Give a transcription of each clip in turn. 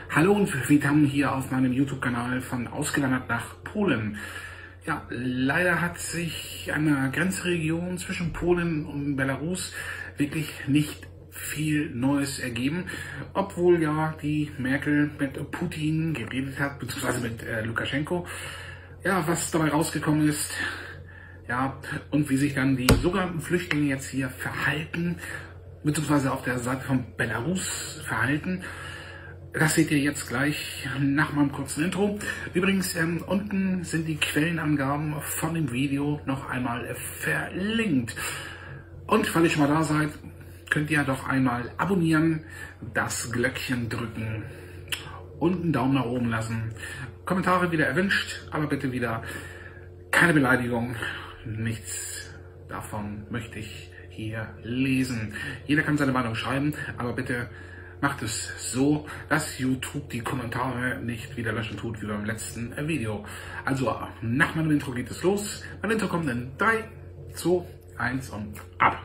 Hallo und willkommen hier auf meinem YouTube-Kanal von Ausgewandert nach Polen. Ja, leider hat sich an der Grenzregion zwischen Polen und Belarus wirklich nicht viel Neues ergeben, obwohl ja die Merkel mit Putin geredet hat, beziehungsweise mit Lukaschenko. Ja, was dabei rausgekommen ist, ja, und wie sich dann die sogenannten Flüchtlinge jetzt hier verhalten, beziehungsweise auf der Seite von Belarus verhalten, das seht ihr jetzt gleich nach meinem kurzen Intro. Übrigens, unten sind die Quellenangaben von dem Video noch einmal verlinkt. Und falls ihr schon mal da seid, könnt ihr doch einmal abonnieren, das Glöckchen drücken und einen Daumen nach oben lassen. Kommentare wieder erwünscht, aber bitte wieder keine Beleidigung. Nichts davon möchte ich hier lesen. Jeder kann seine Meinung schreiben, aber bitte macht es so, dass YouTube die Kommentare nicht wieder löschen tut wie beim letzten Video. Also nach meinem Intro geht es los. Mein Intro kommt in 3, 2, 1 und ab.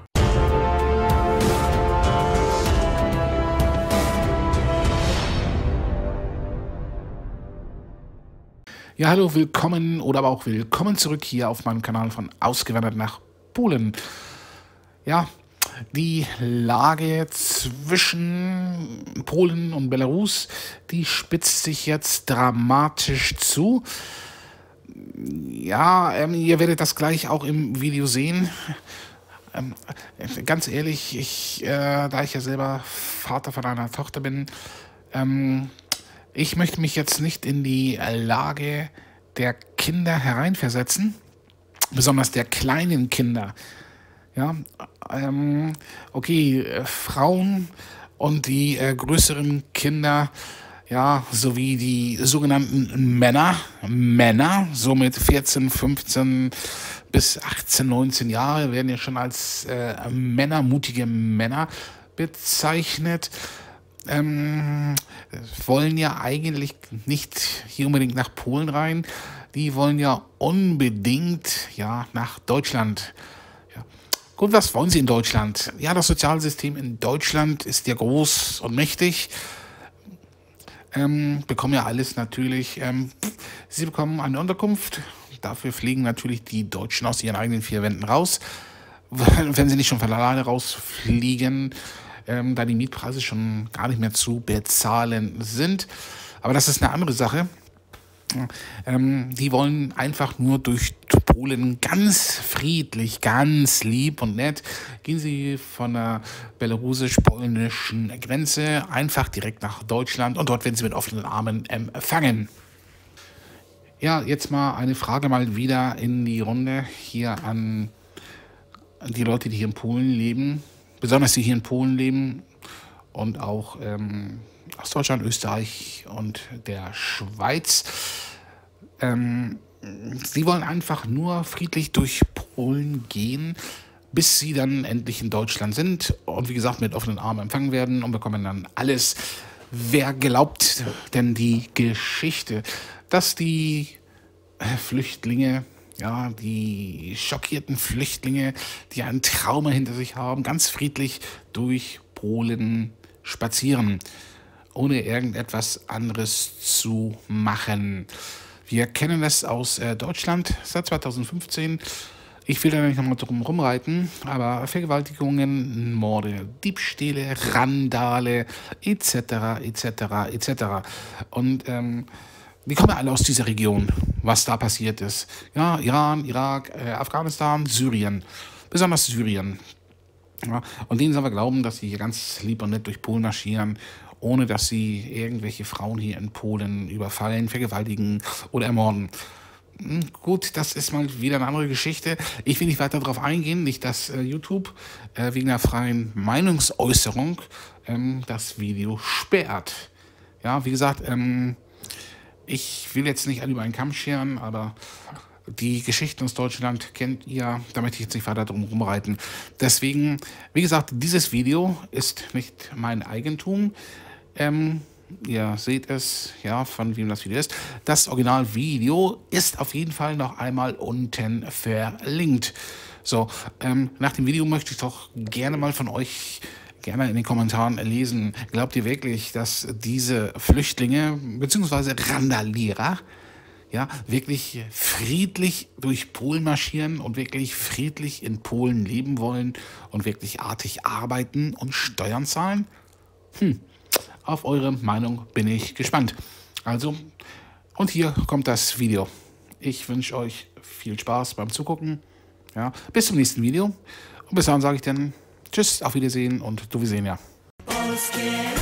Ja, hallo, willkommen oder aber auch willkommen zurück hier auf meinem Kanal von Ausgewandert nach Polen. Ja, die Lage zwischen Polen und Belarus, die spitzt sich jetzt dramatisch zu. Ja, ihr werdet das gleich auch im Video sehen. Ganz ehrlich, da ich ja selber Vater von einer Tochter bin, ich möchte mich jetzt nicht in die Lage der Kinder hereinversetzen, besonders der kleinen Kinder. Ja, okay, Frauen und die größeren Kinder, ja, sowie die sogenannten Männer, so mit 14, 15 bis 18, 19 Jahre, werden ja schon als mutige Männer bezeichnet. Wollen ja eigentlich nicht hier unbedingt nach Polen rein, die wollen ja unbedingt ja nach Deutschland. Ja. Gut, was wollen sie in Deutschland? Ja, das Sozialsystem in Deutschland ist ja groß und mächtig. Bekommen ja alles natürlich. Sie bekommen eine Unterkunft. Dafür fliegen natürlich die Deutschen aus ihren eigenen 4 Wänden raus. Wenn sie nicht schon von alleine rausfliegen, da die Mietpreise schon gar nicht mehr zu bezahlen sind. Aber das ist eine andere Sache. Die wollen einfach nur durch Polen ganz friedlich, ganz lieb und nett, gehen sie von der belarussisch-polnischen Grenze einfach direkt nach Deutschland und dort werden sie mit offenen Armen empfangen. Ja, jetzt mal eine Frage mal wieder in die Runde hier an die Leute, die hier in Polen leben, besonders die hier in Polen leben und auch aus Deutschland, Österreich und der Schweiz. Sie wollen einfach nur friedlich durch Polen gehen, bis sie dann endlich in Deutschland sind und wie gesagt mit offenen Armen empfangen werden und bekommen dann alles. Wer glaubt denn die Geschichte, dass die Flüchtlinge, ja, die schockierten Flüchtlinge, die ein Trauma hinter sich haben, ganz friedlich durch Polen spazieren, ohne irgendetwas anderes zu machen? Wir kennen das aus Deutschland seit 2015. Ich will da nicht nochmal drum rumreiten, aber Vergewaltigungen, Morde, Diebstähle, Randale, etc., etc., etc. Und die kommen ja alle aus dieser Region, was da passiert ist. Ja, Iran, Irak, Afghanistan, Syrien, besonders Syrien. Ja, und denen sollen wir glauben, dass sie hier ganz lieb und nett durch Polen marschieren, ohne dass sie irgendwelche Frauen hier in Polen überfallen, vergewaltigen oder ermorden. Gut, das ist mal wieder eine andere Geschichte. Ich will nicht weiter darauf eingehen, nicht dass YouTube wegen der freien Meinungsäußerung das Video sperrt. Ja, wie gesagt, ich will jetzt nicht alle über einen Kamm scheren, aber die Geschichten aus Deutschland kennt ihr, da möchte ich jetzt nicht weiter drum rumreiten. Deswegen, wie gesagt, dieses Video ist nicht mein Eigentum. Ihr seht es, ja, von wem das Video ist. Das Originalvideo ist auf jeden Fall noch einmal unten verlinkt. So, nach dem Video möchte ich doch gerne mal von euch gerne in den Kommentaren lesen. Glaubt ihr wirklich, dass diese Flüchtlinge bzw. Randalierer ja, wirklich friedlich durch Polen marschieren und wirklich friedlich in Polen leben wollen und wirklich artig arbeiten und Steuern zahlen? Auf eure Meinung bin ich gespannt. Also, und hier kommt das Video. Ich wünsche euch viel Spaß beim Zugucken. Ja, bis zum nächsten Video. Und bis dahin sage ich dann Tschüss, auf Wiedersehen und du, wir sehen ja.